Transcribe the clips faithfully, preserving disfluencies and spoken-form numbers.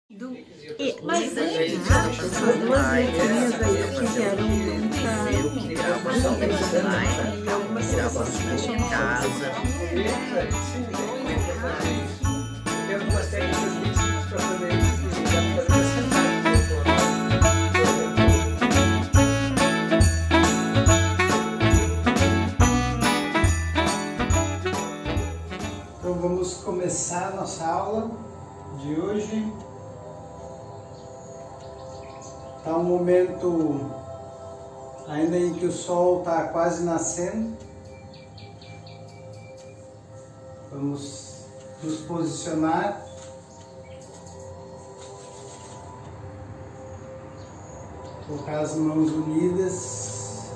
Do, e, mas antes, essas duas letrinhas aí que vieram muita e algumas pessoas se deixam em casa. Tem algumas técnicas bem simples para fazer isso. Então vamos começar a nossa aula de hoje. Está um momento ainda em que o sol está quase nascendo. Vamos nos posicionar. Colocar as mãos unidas.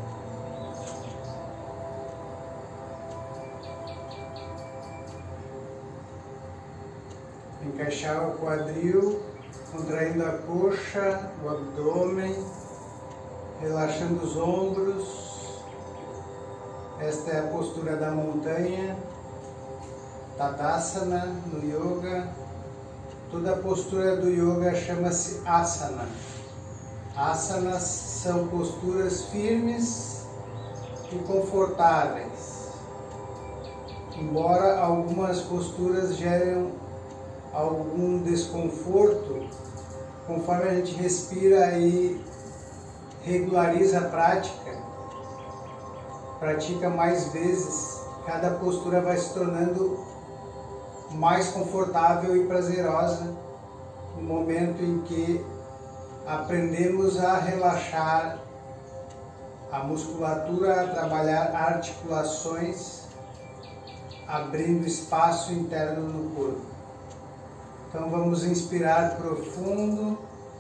Encaixar o quadril. Contraindo a coxa, o abdômen, relaxando os ombros. Esta é a postura da montanha, Tadasana no yoga. Toda a postura do yoga chama-se asana. Asanas são posturas firmes e confortáveis, embora algumas posturas gerem algum desconforto. Conforme a gente respira e regulariza a prática, pratica mais vezes, cada postura vai se tornando mais confortável e prazerosa no momento em que aprendemos a relaxar a musculatura, a trabalhar articulações, abrindo espaço interno no corpo. Então vamos inspirar profundo.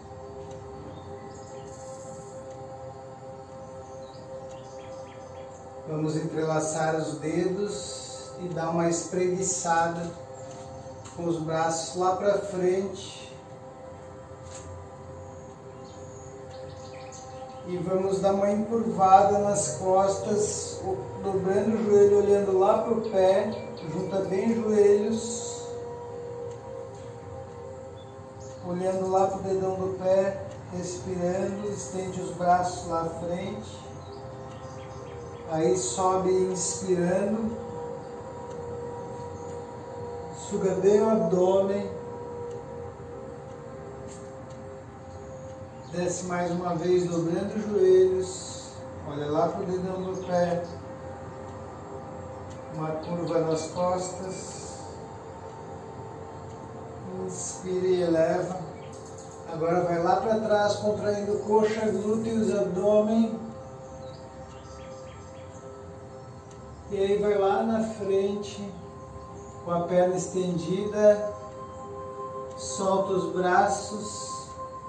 Vamos entrelaçar os dedos e dar uma espreguiçada com os braços lá para frente. E vamos dar uma encurvada nas costas, dobrando o joelho, olhando lá para o pé, junta bem os joelhos. Olhando lá para o dedão do pé, respirando, estende os braços lá à frente. Aí sobe inspirando. Suga bem o abdômen. Desce mais uma vez, dobrando os joelhos. Olha lá para o dedão do pé. Uma curva nas costas. Inspira e eleva. Agora vai lá para trás, contraindo coxa, glúteos, abdômen. E aí vai lá na frente, com a perna estendida. Solta os braços.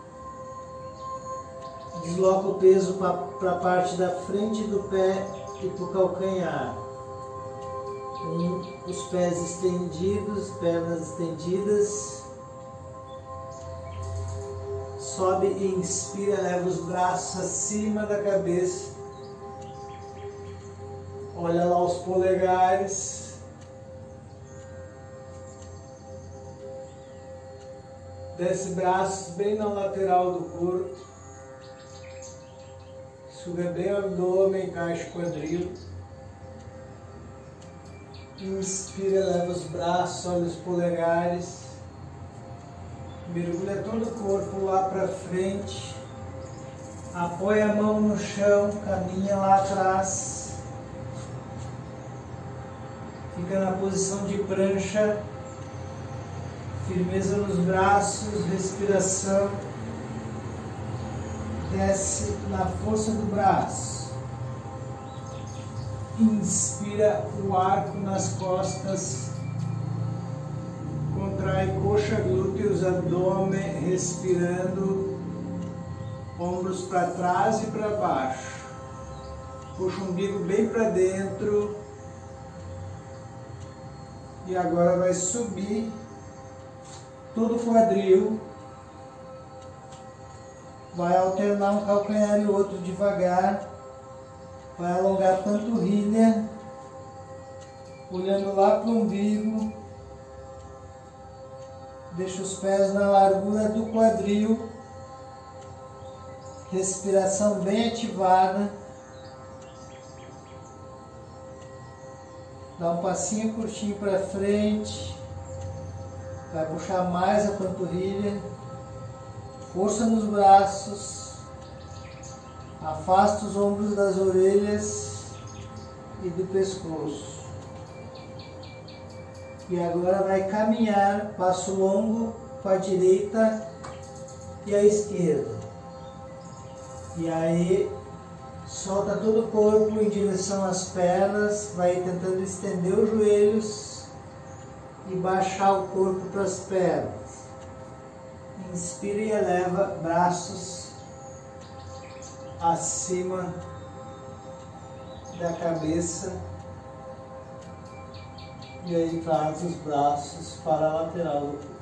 Desloca o peso para a parte da frente do pé e para o calcanhar. Um, os pés estendidos, pernas estendidas. Sobe e inspira, leva os braços acima da cabeça. Olha lá os polegares. Desce braços bem na lateral do corpo. Suga bem o abdômen, encaixa o quadril. Inspira, leva os braços, olha os polegares. Mergulha todo o corpo lá para frente. Apoia a mão no chão, caminha lá atrás. Fica na posição de prancha. Firmeza nos braços, respiração. Desce na força do braço. Inspira o arco nas costas. Contrai coxa, glúteos, abdômen, respirando. Ombros para trás e para baixo. Puxa o umbigo bem para dentro. E agora vai subir todo o quadril. Vai alternar um calcanhar e outro devagar. Vai alongar a panturrilha, olhando lá para o umbigo. Deixa os pés na largura do quadril. Respiração bem ativada. Dá um passinho curtinho para frente. Vai puxar mais a panturrilha. Força nos braços. Afasta os ombros das orelhas e do pescoço. E agora vai caminhar, passo longo com a direita e a esquerda. E aí, solta todo o corpo em direção às pernas, vai tentando estender os joelhos e baixar o corpo para as pernas. Inspira e eleva braços acima da cabeça. E aí traz os braços para a lateral do corpo.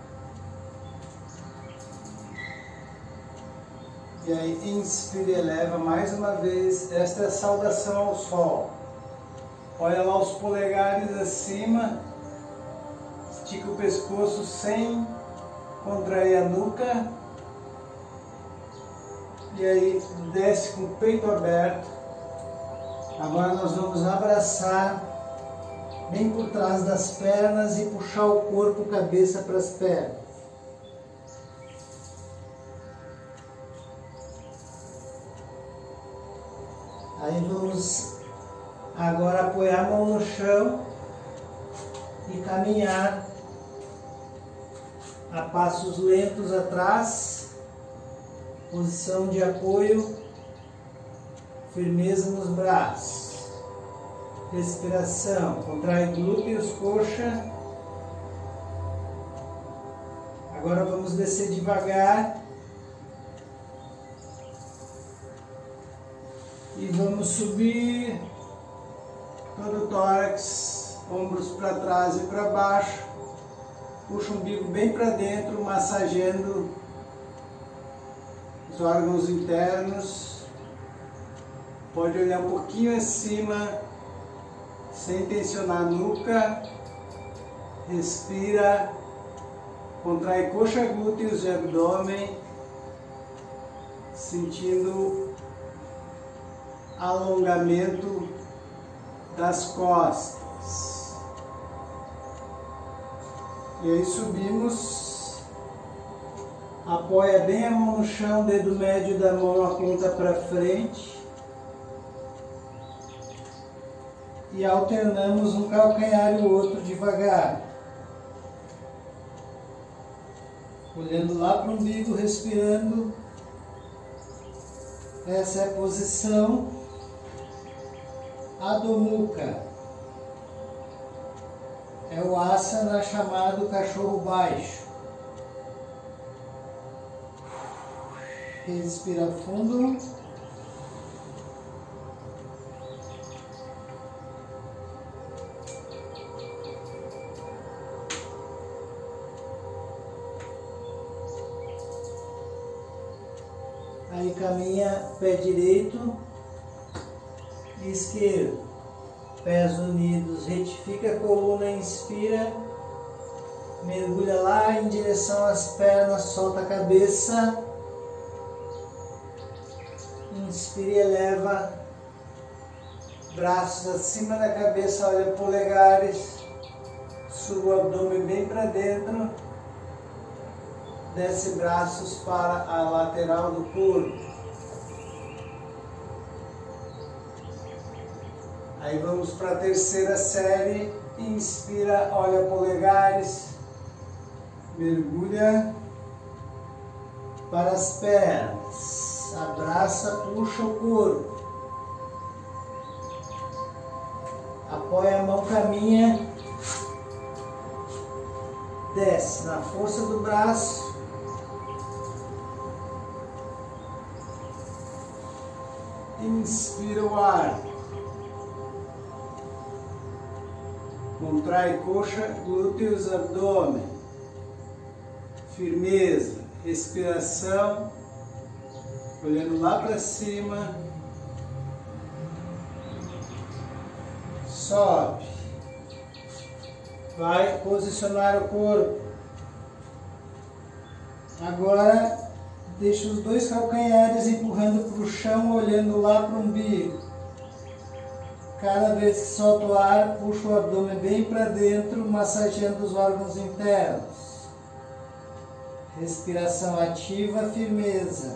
E aí inspira e eleva mais uma vez. Esta é a saudação ao sol. Olha lá os polegares acima. Estica o pescoço sem contrair a nuca. E aí desce com o peito aberto. Agora nós vamos abraçar bem por trás das pernas e puxar o corpo, cabeça para as pernas. Aí vamos agora apoiar a mão no chão e caminhar a passos lentos atrás, posição de apoio, firmeza nos braços. Respiração, contrai glúteos, coxa. Agora vamos descer devagar. E vamos subir todo o tórax, ombros para trás e para baixo. Puxa o umbigo bem para dentro, massageando os órgãos internos. Pode olhar um pouquinho acima, sem tensionar a nuca. Respira, contrai coxa, glúteos e abdômen, sentindo alongamento das costas. E aí subimos, apoia bem a mão no chão, dedo médio da mão aponta para frente. E alternamos um calcanhar e o outro devagar. Olhando lá para o umbigo, respirando. Essa é a posição Adho Mukha. É o asana chamado cachorro baixo. Respira fundo. Aí caminha pé direito e esquerdo. Pés unidos, retifica a coluna, inspira. Mergulha lá em direção às pernas, solta a cabeça. Inspira e eleva. Braços acima da cabeça, olha polegares. Suba o abdômen bem para dentro. Desce braços para a lateral do corpo. Aí vamos para a terceira série. Inspira, olha polegares. Mergulha para as pernas. Abraça, puxa o corpo. Apoia a mão, caminha. Desce na força do braço. Inspira o ar. Contrai coxa, glúteos, abdômen. Firmeza. Respiração. Olhando lá para cima. Sobe. Vai posicionar o corpo. Agora, deixa os dois calcanhares empurrando para o chão, olhando lá para o umbigo. Cada vez que solta o ar, puxa o abdômen bem para dentro, massageando os órgãos internos. Respiração ativa, firmeza.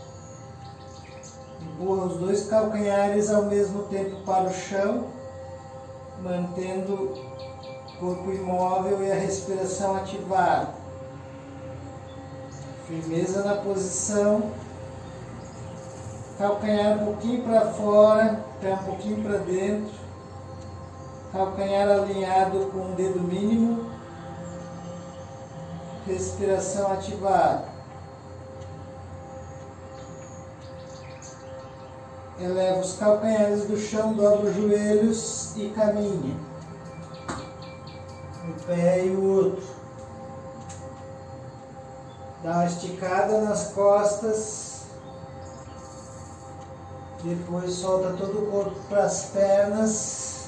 Empurra os dois calcanhares ao mesmo tempo para o chão, mantendo o corpo imóvel e a respiração ativada. Firmeza na posição, calcanhar um pouquinho para fora, pé um pouquinho para dentro, calcanhar alinhado com o dedo mínimo, respiração ativada. Eleva os calcanhares do chão, dobra os joelhos e caminha. Um pé e o outro. Dá uma esticada nas costas. Depois solta todo o corpo para as pernas.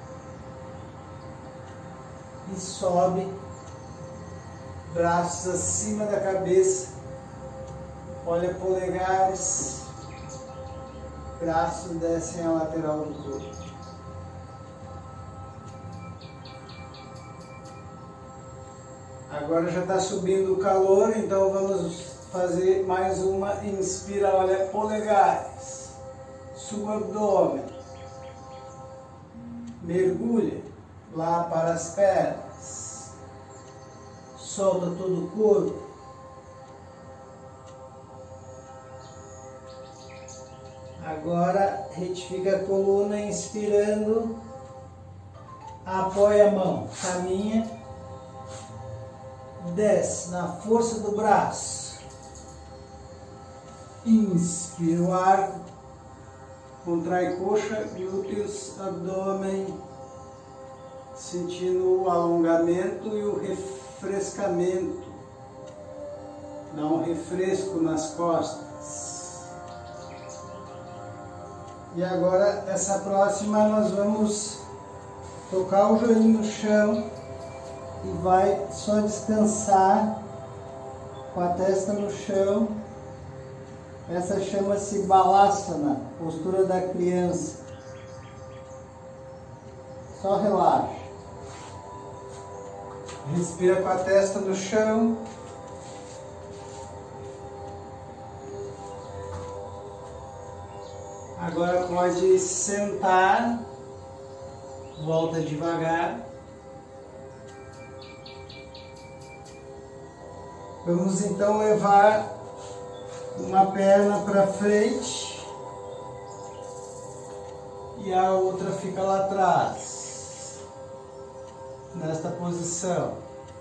E sobe. Braços acima da cabeça. Olha polegares. Braços descem a lateral do corpo. Agora já está subindo o calor, então vamos fazer mais uma. Inspira, olha polegares. Suba o abdômen. Mergulha lá para as pernas. Solta todo o corpo. Agora retifica a coluna, inspirando. Apoia a mão, caminha. Desce na força do braço. Inspira o ar. Contrai coxa, glúteos, abdômen. Sentindo o alongamento e o refrescamento. Dá um refresco nas costas. E agora, essa próxima, nós vamos tocar o joelho no chão. E vai só descansar com a testa no chão. Essa chama-se Balasana, postura da criança. Só relaxa. Respira com a testa no chão. Agora pode sentar. Volta devagar. Vamos então levar uma perna para frente e a outra fica lá atrás, nesta posição.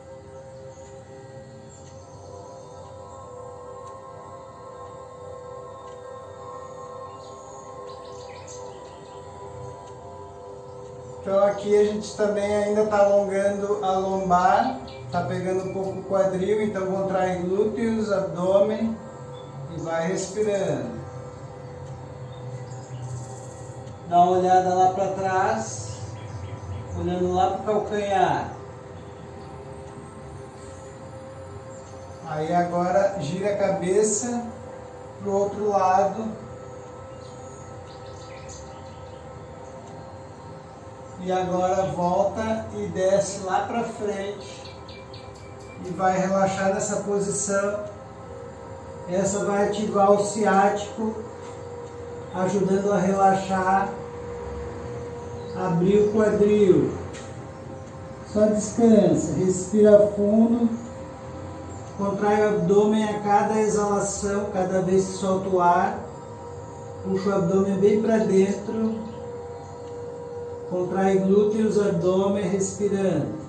Então aqui a gente também ainda está alongando a lombar. Está pegando um pouco o quadril, então contrai glúteos, abdômen e vai respirando. Dá uma olhada lá para trás, olhando lá para o calcanhar. Aí agora gira a cabeça para o outro lado. E agora volta e desce lá para frente. E vai relaxar nessa posição. Essa vai ativar o ciático, ajudando a relaxar, abrir o quadril. Só descansa, respira fundo, contrai o abdômen a cada exalação, cada vez que solta o ar, puxa o abdômen bem para dentro, contrai glúteos, abdômen, respirando.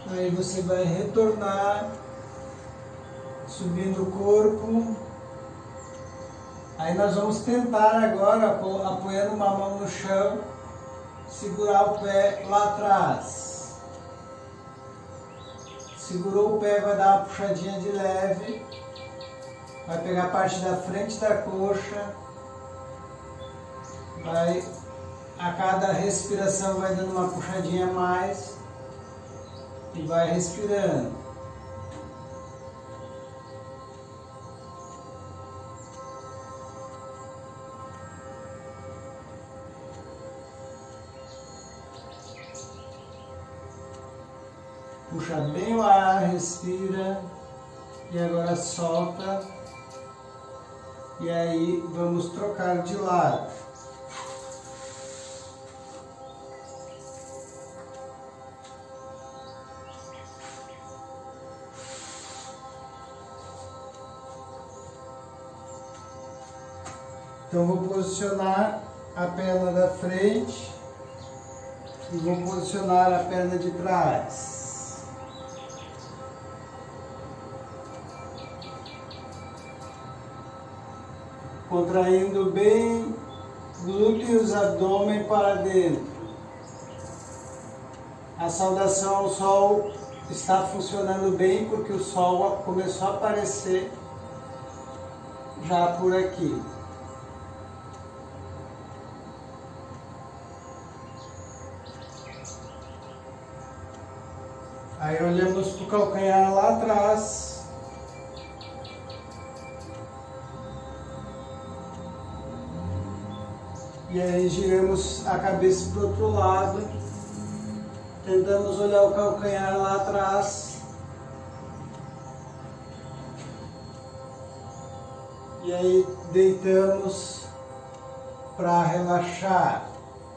Aí você vai retornar, subindo o corpo. Aí nós vamos tentar agora, apoiando uma mão no chão, segurar o pé lá atrás. Segurou o pé, vai dar uma puxadinha de leve. Vai pegar a parte da frente da coxa. Vai, a cada respiração vai dando uma puxadinha a mais. E vai respirando. Puxa bem o ar, respira. E agora solta. E aí vamos trocar de lado. Então vou posicionar a perna da frente e vou posicionar a perna de trás. Contraindo bem glúteos, abdômen para dentro. A saudação ao sol está funcionando bem porque o sol começou a aparecer já por aqui. Aí olhamos para o calcanhar lá atrás. E aí giramos a cabeça para o outro lado. Tentamos olhar o calcanhar lá atrás. E aí deitamos para relaxar.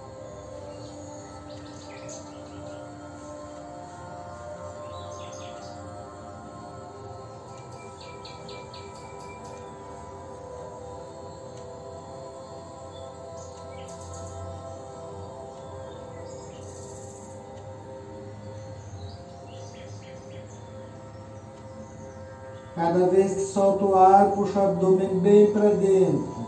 Cada vez que solta o ar, puxa o abdômen bem para dentro.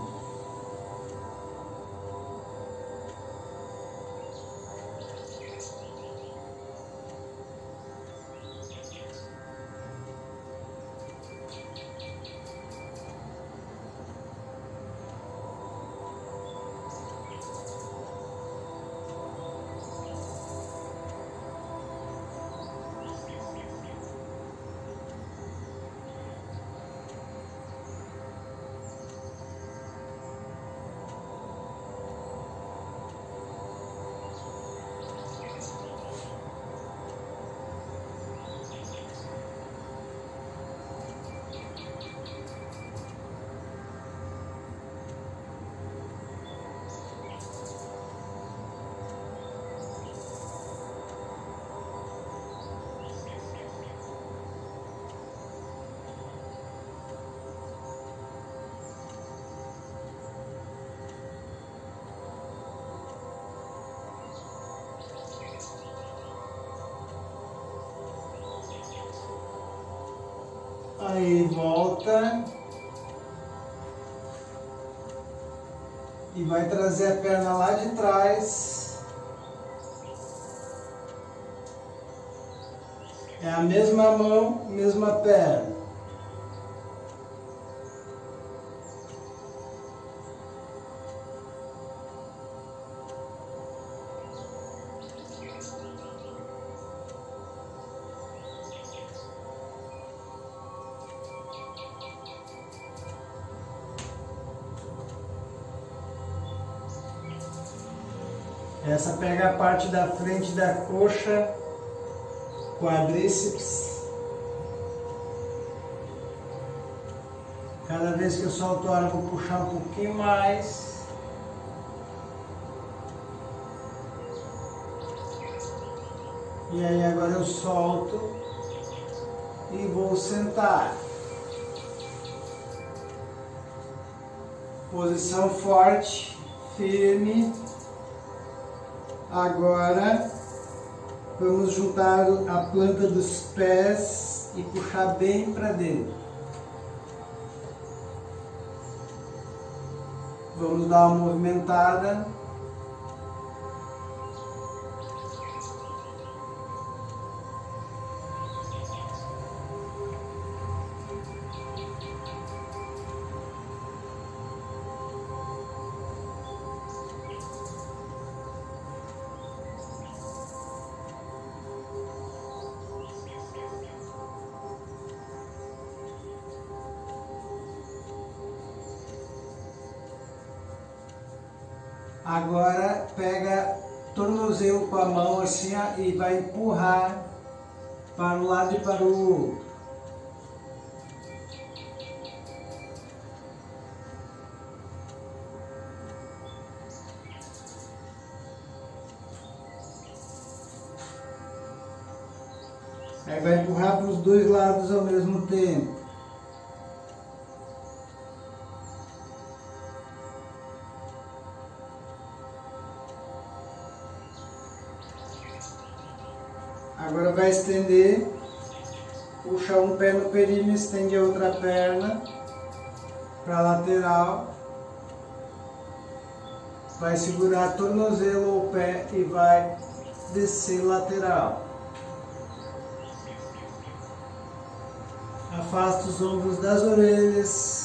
Aí volta e vai trazer a perna lá de trás. É a mesma mão, mesma perna. Essa pega a parte da frente da coxa, quadríceps. Cada vez que eu solto o ar, eu vou puxar um pouquinho mais. E aí agora eu solto e vou sentar. Posição forte, firme. Agora Vamos juntar a planta dos pés e puxar bem para dentro. Vamos dar uma movimentada. Agora pega tornozelo com a mão assim e vai empurrar para um lado e para o outro. Aí vai empurrar para os dois lados ao mesmo tempo. Agora vai estender, puxa um pé no períneo, estende a outra perna para a lateral, vai segurar tornozelo ou pé e vai descer lateral. Afasta os ombros das orelhas.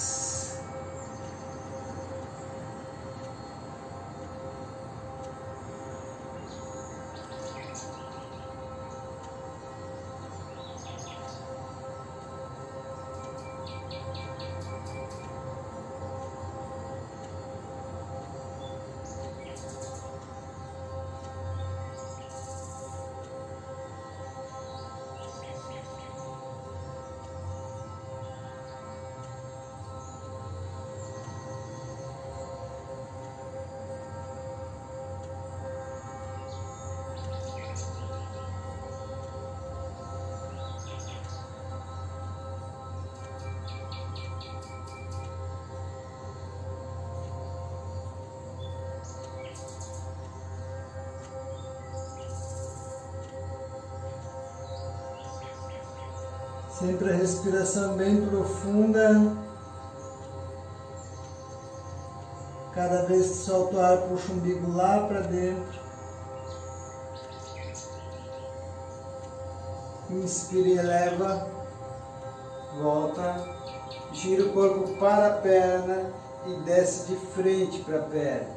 Sempre a respiração bem profunda. Cada vez que solta o ar, puxa o umbigo lá para dentro. Inspira e eleva. Volta. Gira o corpo para a perna e desce de frente para a perna.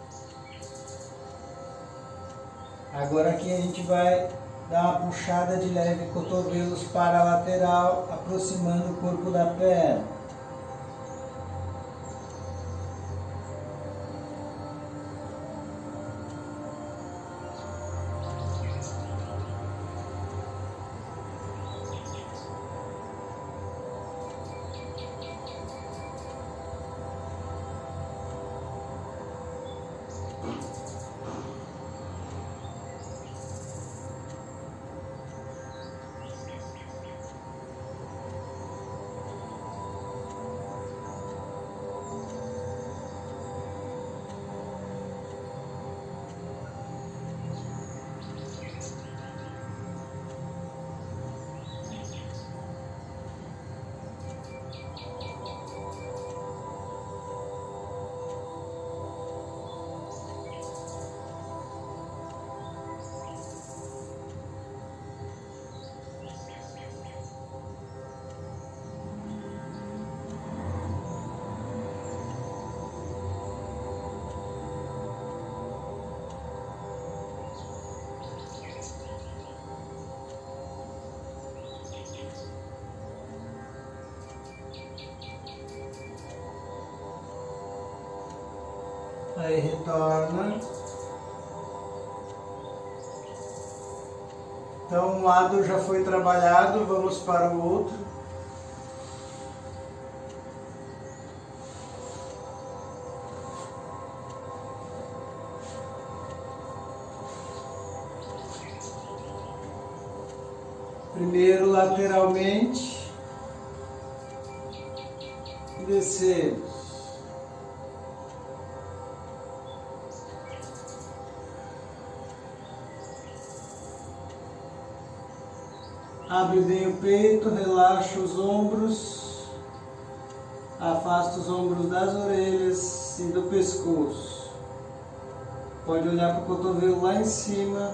Agora aqui a gente vai dar uma puxada de leve, cotovelos para a lateral, aproximando o corpo da perna. Aí retorna. Então um lado já foi trabalhado, vamos para o outro. Primeiro lateralmente, descemos. Abre bem o peito, relaxa os ombros, afasta os ombros das orelhas e do pescoço. Pode olhar para o cotovelo lá em cima.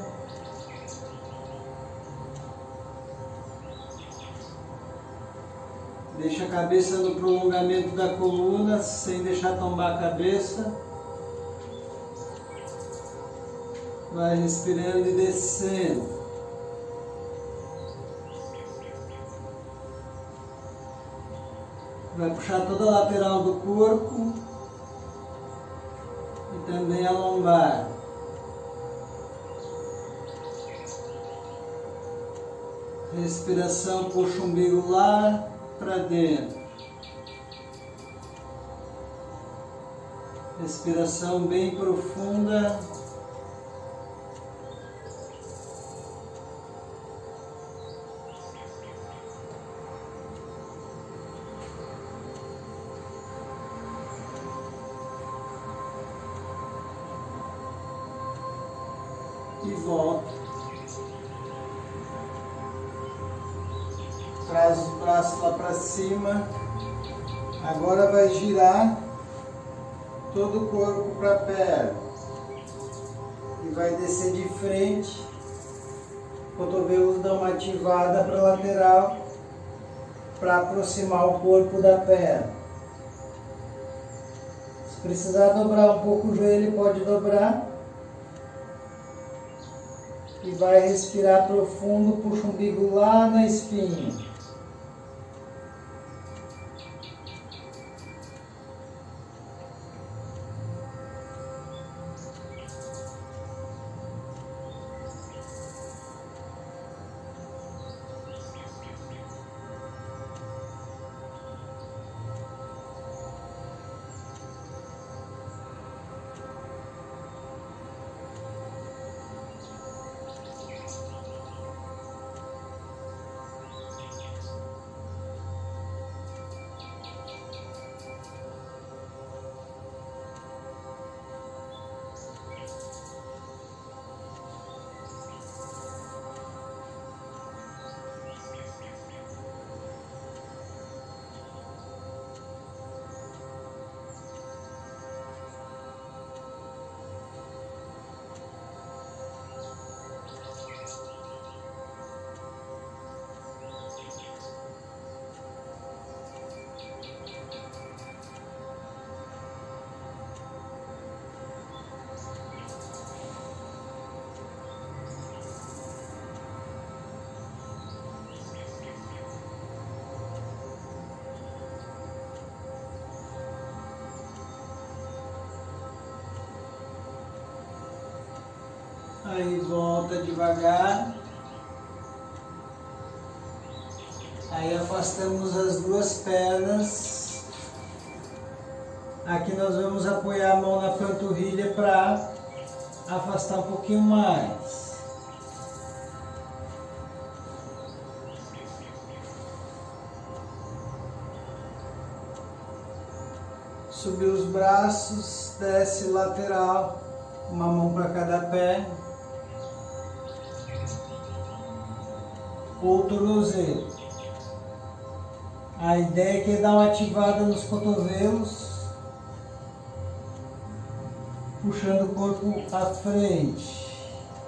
Deixa a cabeça no prolongamento da coluna, sem deixar tombar a cabeça. Vai respirando e descendo. Vai puxar toda a lateral do corpo e também a lombar. Respiração, puxa o umbigo lá para dentro. Respiração bem profunda. E volta. Traz os braços lá para cima. Agora vai girar todo o corpo para a perna. E vai descer de frente. Cotovelos dão uma ativada para a lateral para aproximar o corpo da perna. Se precisar dobrar um pouco o joelho, pode dobrar. E vai respirar profundo, puxa o umbigo lá na espinha. Aí volta devagar. Aí afastamos as duas pernas. Aqui nós vamos apoiar a mão na panturrilha para afastar um pouquinho mais. Subir os braços, desce lateral, uma mão para cada pé. Ou tornozelo. A ideia é que dá uma ativada nos cotovelos, puxando o corpo à frente.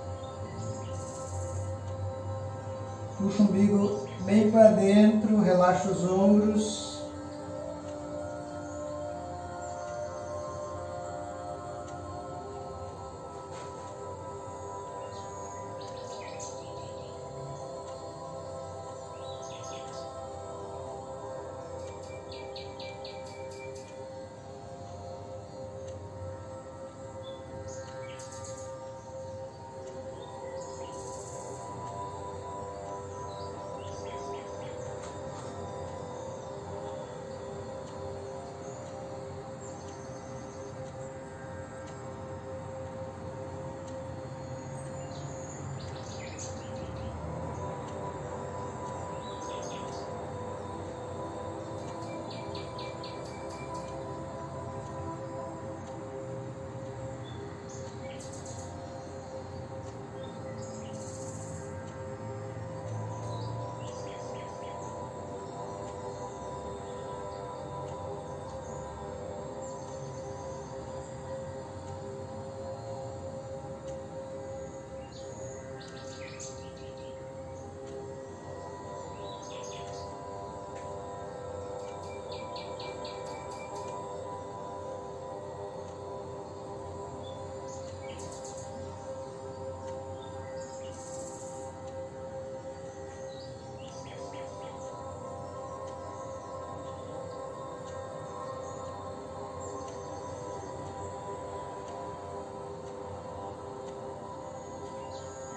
Puxa o umbigo bem para dentro, relaxa os ombros.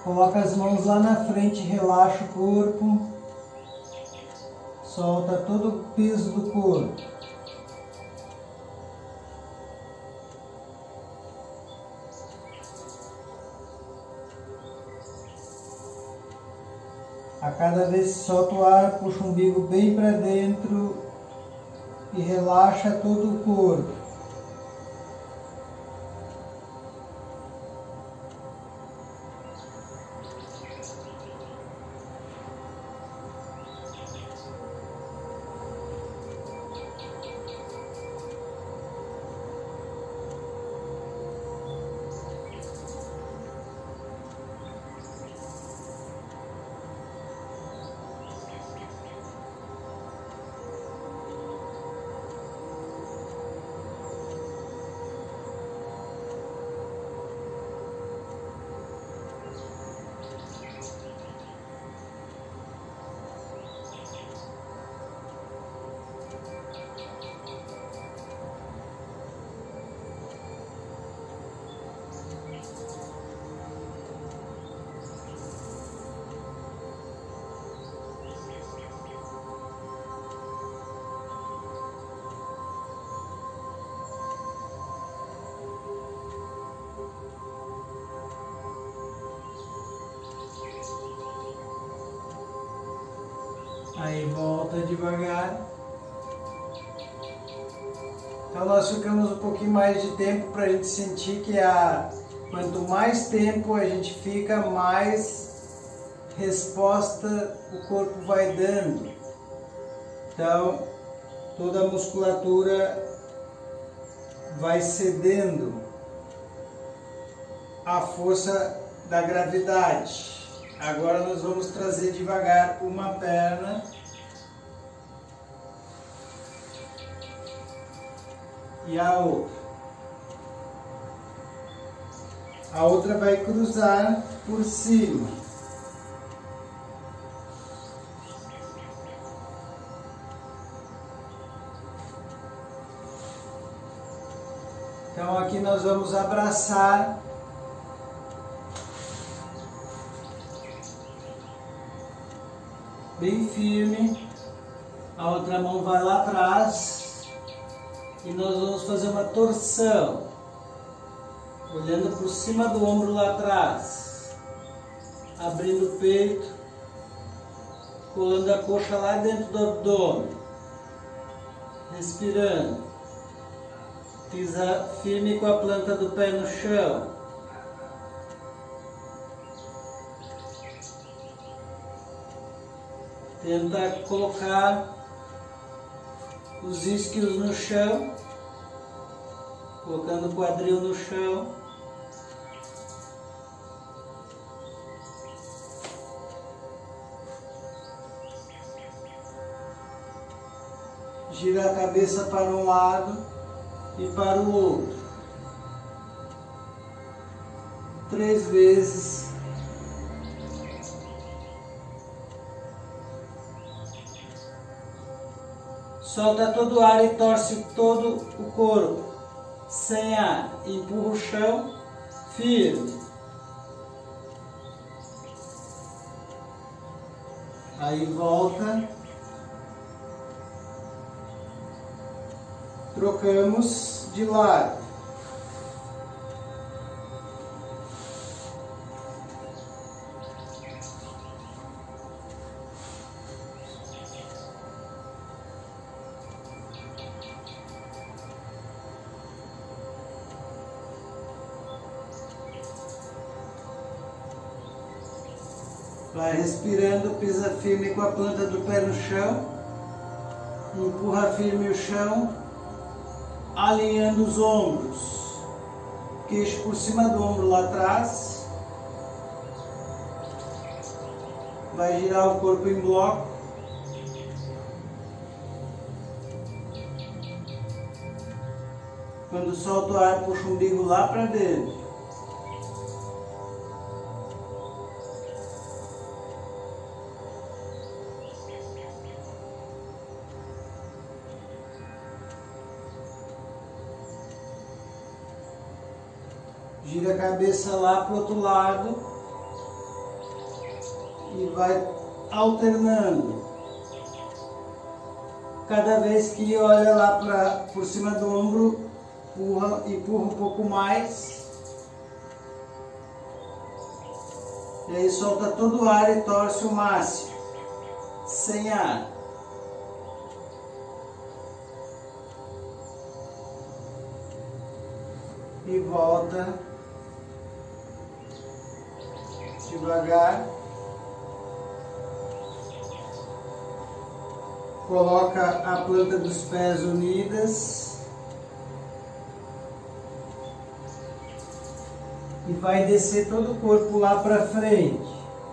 Coloca as mãos lá na frente, relaxa o corpo. Solta todo o peso do corpo. A cada vez que solta o ar, puxa o umbigo bem para dentro e relaxa todo o corpo. Aí volta devagar. Então nós ficamos um pouquinho mais de tempo para a gente sentir que a, quanto mais tempo a gente fica, mais resposta o corpo vai dando. Então toda a musculatura vai cedendo à força da gravidade. Agora nós vamos trazer devagar uma perna e a outra. A outra vai cruzar por cima. Então aqui nós vamos abraçar bem firme, a outra mão vai lá atrás e nós vamos fazer uma torção, olhando por cima do ombro lá atrás, abrindo o peito, colando a coxa lá dentro do abdômen, respirando, pisa firme com a planta do pé no chão. Tenta colocar os isquios no chão, colocando o quadril no chão. Gira a cabeça para um lado e para o outro. Três vezes. Solta todo o ar e torce todo o corpo. Sem ar, empurra o chão firme. Aí volta. Trocamos de lado. Vai respirando, pisa firme com a planta do pé no chão, empurra firme o chão, alinhando os ombros, queixo por cima do ombro lá atrás, vai girar o corpo em bloco, quando solta o ar, puxa o umbigo lá para dentro. Gira a cabeça lá para o outro lado e vai alternando. Cada vez que olha lá pra, por cima do ombro, empurra, empurra um pouco mais. E aí solta todo o ar e torce o máximo, sem ar. E volta devagar. Coloca a planta dos pés unidas e vai descer todo o corpo lá para frente.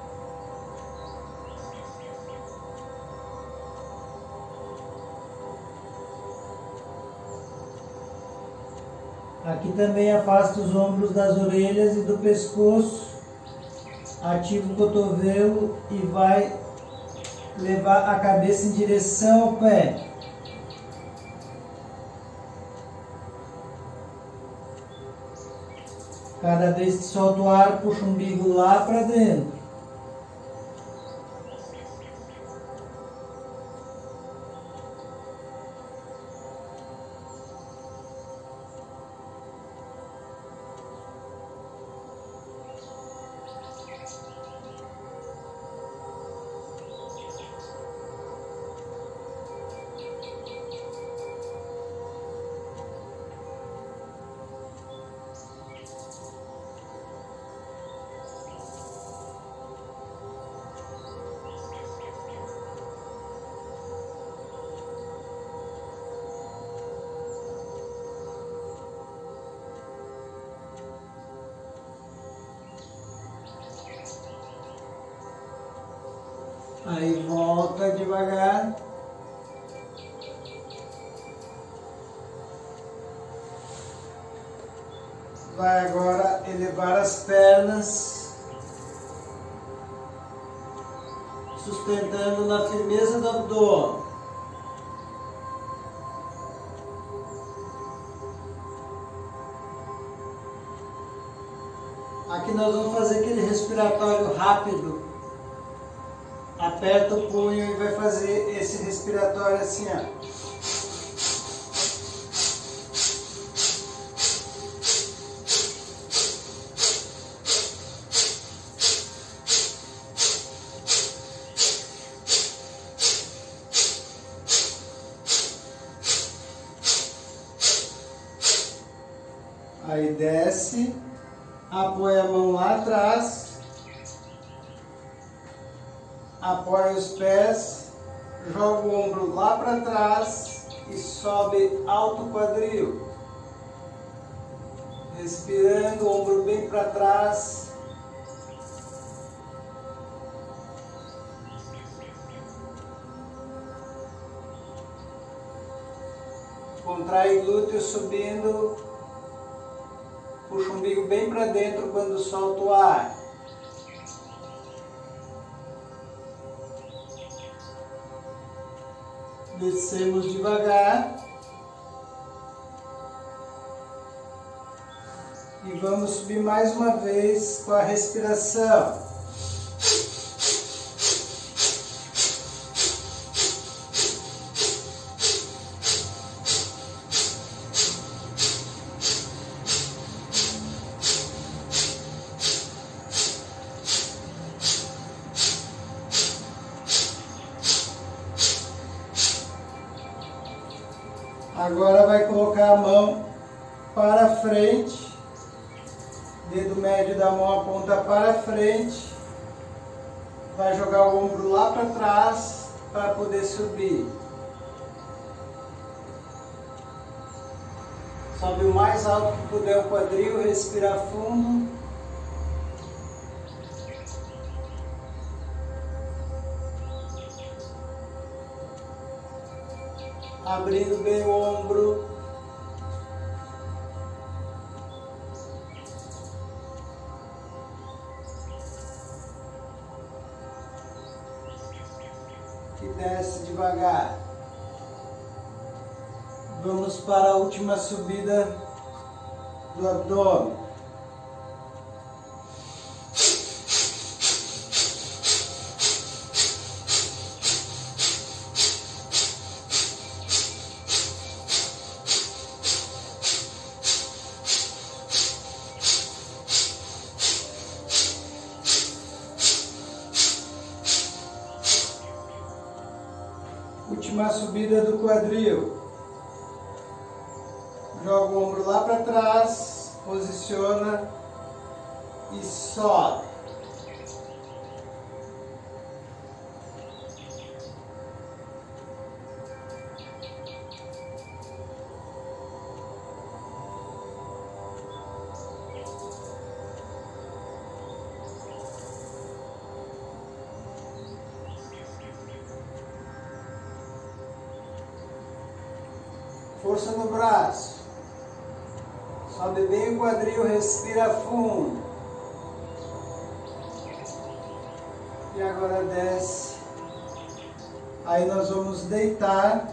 Aqui também afasta os ombros das orelhas e do pescoço, ativa o cotovelo e vai levar a cabeça em direção ao pé. Cada vez que solta o ar, puxa o umbigo lá para dentro. Aí volta devagar. Vai agora elevar as pernas, sustentando na firmeza do abdômen. Aqui nós vamos fazer aquele respiratório rápido. Aperta o punho e vai fazer esse respiratório assim, ó. Aí desce, apoia a mão lá atrás. Apoia os pés, joga o ombro lá para trás e sobe alto o quadril. Respirando, o ombro bem para trás. Contrai glúteo subindo. Puxa o umbigo bem para dentro quando solta o ar. Descemos devagar e vamos subir mais uma vez com a respiração. Agora vai colocar a mão para frente, dedo médio da mão aponta para frente, vai jogar o ombro lá para trás para poder subir. Sobe o mais alto que puder o quadril, respira fundo. Abrindo bem o ombro. E desce devagar. Vamos para a última subida do abdômen. última subida do quadril. Joga o ombro lá para trás, posiciona e sobe. Força no braço. Sobe bem o quadril, respira fundo. E agora desce. Aí nós vamos deitar.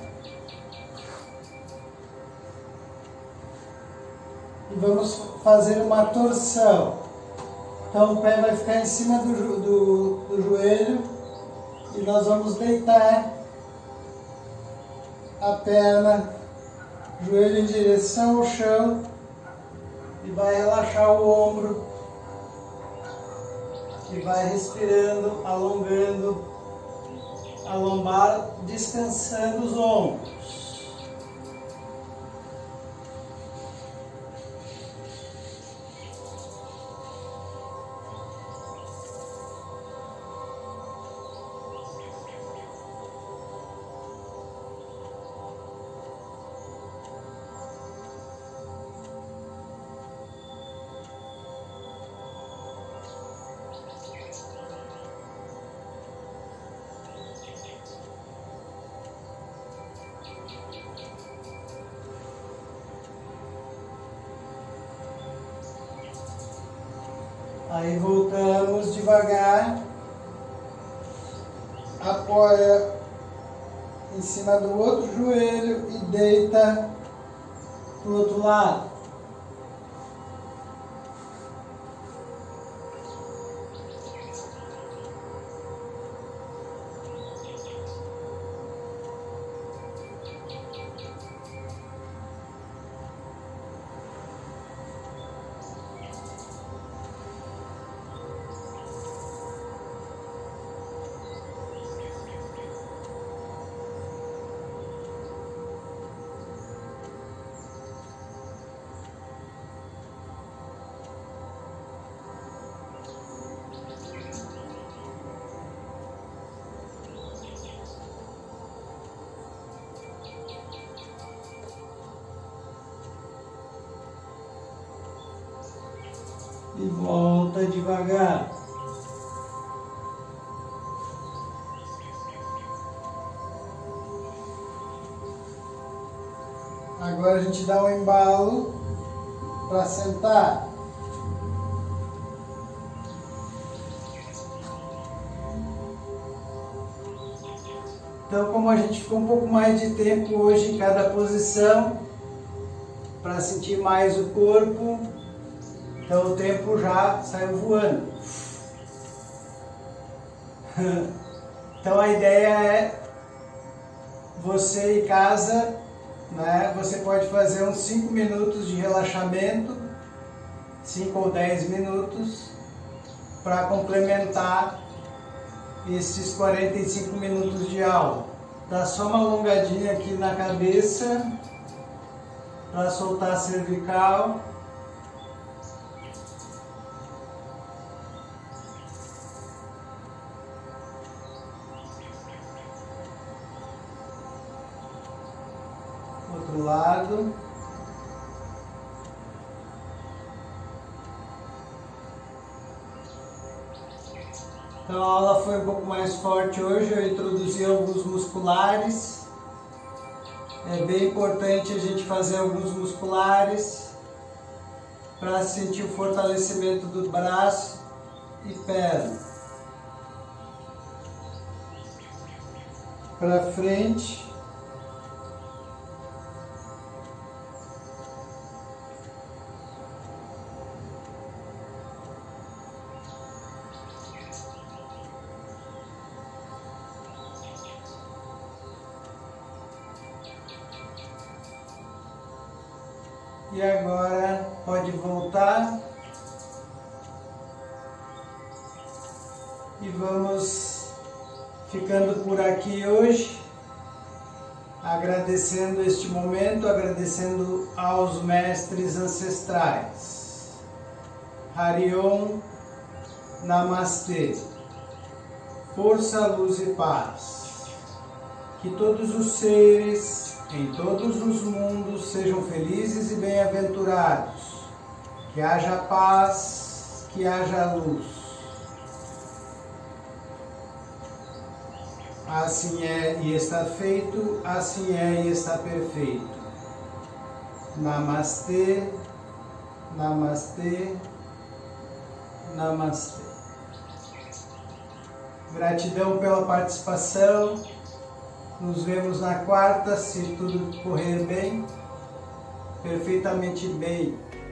E vamos fazer uma torção. Então o pé vai ficar em cima do, do, do joelho. E nós vamos deitar a perna, joelho em direção ao chão. E vai relaxar o ombro. E vai respirando, alongando a lombar, descansando os ombros. Aí voltamos devagar, apoia em cima do outro joelho e deita para o outro lado. E volta devagar. Agora a gente dá um embalo para sentar. Então, como a gente ficou um pouco mais de tempo hoje em cada posição, para sentir mais o corpo, então o tempo já saiu voando. Então a ideia é você em casa, né, você pode fazer uns cinco minutos de relaxamento, cinco ou dez minutos, para complementar esses quarenta e cinco minutos de aula. Dá só uma alongadinha aqui na cabeça, para soltar a cervical. Outro lado. Então a aula foi um pouco mais forte hoje, eu introduzi alguns musculares. É bem importante a gente fazer alguns musculares para sentir o fortalecimento do braço e perna. Para frente. E agora pode voltar e vamos ficando por aqui hoje. agradecendo este momento, agradecendo aos mestres ancestrais. Hariom, Namastê. Força, luz e paz. Que todos os seres em todos os mundos sejam felizes e bem-aventurados. Que haja paz, que haja luz. Assim é e está feito, assim é e está perfeito. Namastê, namastê, namastê. Gratidão pela participação. Nos vemos na quarta, se tudo correr bem, perfeitamente bem.